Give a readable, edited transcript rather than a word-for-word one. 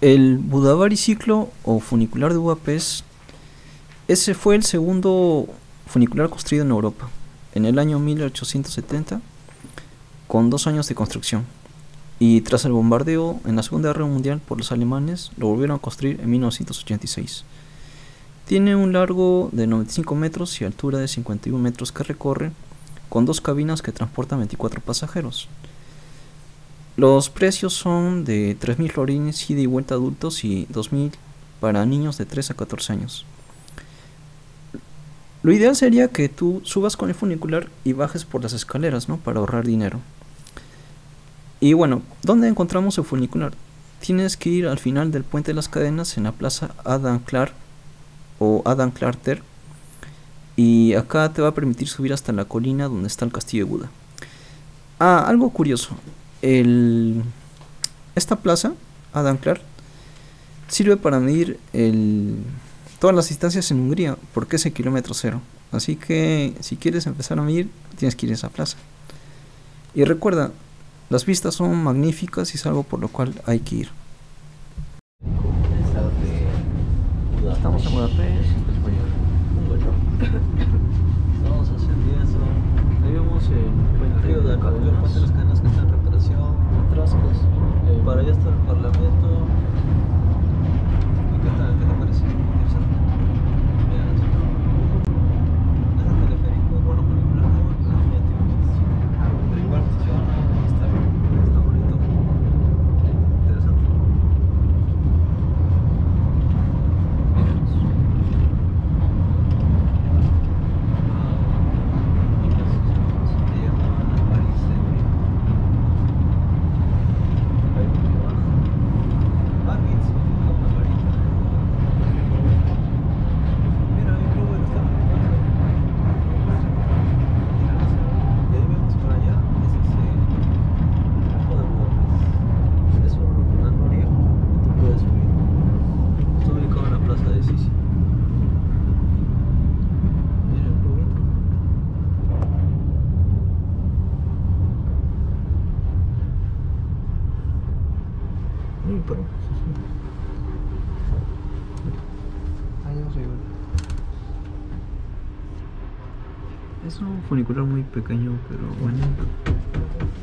El Budavari ciclo o funicular de Budapest, ese fue el segundo funicular construido en Europa, en el año 1870, con 2 años de construcción. Y tras el bombardeo en la Segunda Guerra Mundial por los alemanes, lo volvieron a construir en 1986. Tiene un largo de 95 metros y altura de 51 metros que recorre, con 2 cabinas que transportan 24 pasajeros. Los precios son de 3.000 florines ida y vuelta adultos y 2.000 para niños de 3 a 14 años. Lo ideal sería que tú subas con el funicular y bajes por las escaleras, ¿no? Para ahorrar dinero. Y bueno, ¿dónde encontramos el funicular? Tienes que ir al final del Puente de las Cadenas en la plaza Adam Clark o Adam Clarter, y acá te va a permitir subir hasta la colina donde está el castillo de Buda. Algo curioso, esta plaza, Adam Clark, sirve para medir todas las distancias en Hungría, porque es el kilómetro cero. Así que si quieres empezar a medir, tienes que ir a esa plaza. Y recuerda, las vistas son magníficas y es algo por lo cual hay que ir. Estamos en Budapest. Estamos haciendo eso. Ahí vemos el puente de las cadenas que está en reparación. Atrascos. Para allá está el Parlamento. ¿Y qué te parece? Interesante. Mira, es el teleférico, bueno, película pero igual funciona, está bien, está bonito. Interesante. Es un funicular muy pequeño, pero bonito.